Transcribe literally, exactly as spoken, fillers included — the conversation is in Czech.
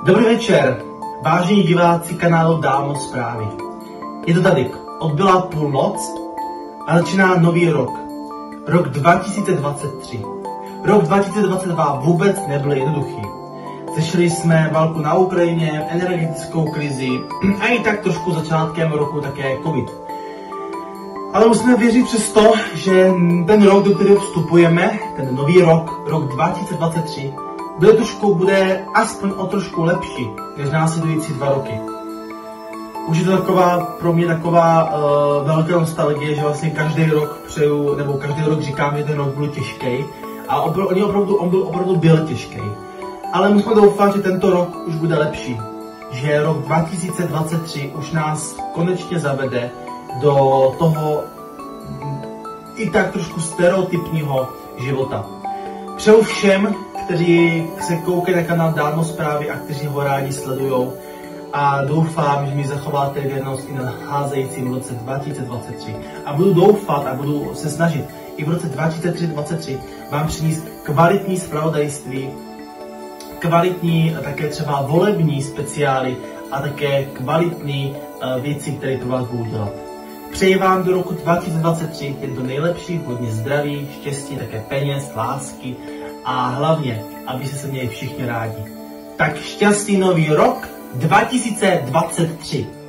Dobrý večer, vážení diváci kanálu Dámo zprávy. Je to tady, odbyla půlnoc a začíná nový rok. Rok dva tisíce dvacet tři. Rok dva tisíce dvacet dva vůbec nebyl jednoduchý. Slyšeli jsme válku na Ukrajině, energetickou krizi a i tak trošku začátkem roku také covid. Ale musíme věřit přesto, že ten rok, do kterého vstupujeme, ten nový rok, rok dva tisíce dvacet tři, bude trošku, bude aspoň o trošku lepší než následující dva roky. Už je to taková, pro mě taková uh, velká nostalgie, že vlastně každý rok přeju, nebo každý rok říkám, že ten rok byl těžký. A opr- on, opravdu, on byl opravdu byl těžký. Ale musíme doufat, že tento rok už bude lepší. Že rok dva tisíce dvacet tři už nás konečně zavede do toho i tak trošku stereotypního života. Přeju všem, kteří se koukají na kanál Dámo zprávy a kteří ho rádi sledujou, a doufám, že mi zachováte věrnost i na nadcházejícím roce dva tisíce dvacet tři. A budu doufat a budu se snažit i v roce dva tisíce dvacet tři vám přinést kvalitní zpravodajství, kvalitní také třeba volební speciály a také kvalitní uh, věci, které pro vás budu dělat. Přeji vám do roku dva tisíce dvacet tři jen to nejlepší, hodně zdraví, štěstí, také peněz, lásky a hlavně, aby se měli všichni rádi. Tak šťastný nový rok dva tisíce dvacet tři.